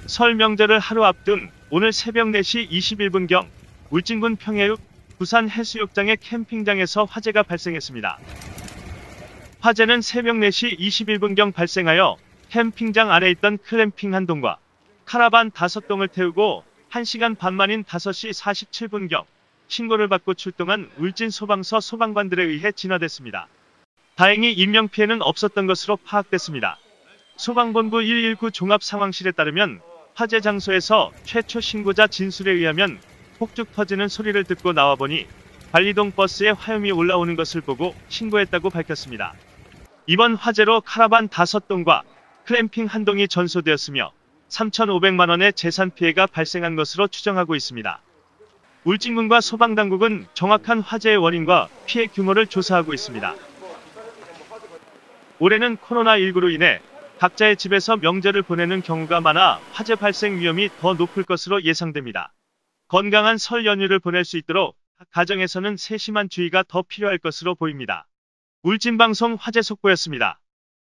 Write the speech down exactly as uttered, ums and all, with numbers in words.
설 명절을 하루 앞둔 오늘 새벽 네 시 이십일 분경 울진군 평해읍 부산 해수욕장의 캠핑장에서 화재가 발생했습니다. 화재는 새벽 네 시 이십일 분경 발생하여 캠핑장 안에 있던 클램핑 한 동과 카라반 다섯 동을 태우고 한 시간 반 만인 다섯 시 사십칠 분경 신고를 받고 출동한 울진 소방서 소방관들에 의해 진화됐습니다. 다행히 인명피해는 없었던 것으로 파악됐습니다. 소방본부 일일구 종합상황실에 따르면 화재 장소에서 최초 신고자 진술에 의하면 폭죽 터지는 소리를 듣고 나와보니 관리동 버스에 화염이 올라오는 것을 보고 신고했다고 밝혔습니다. 이번 화재로 카라반 다섯 동과 클램핑 한 동이 전소되었으며 삼천오백만 원의 재산 피해가 발생한 것으로 추정하고 있습니다. 울진군과 소방당국은 정확한 화재의 원인과 피해 규모를 조사하고 있습니다. 올해는 코로나 일구로 인해 각자의 집에서 명절을 보내는 경우가 많아 화재 발생 위험이 더 높을 것으로 예상됩니다. 건강한 설 연휴를 보낼 수 있도록 가정에서는 세심한 주의가 더 필요할 것으로 보입니다. 울진방송 화재 속보였습니다.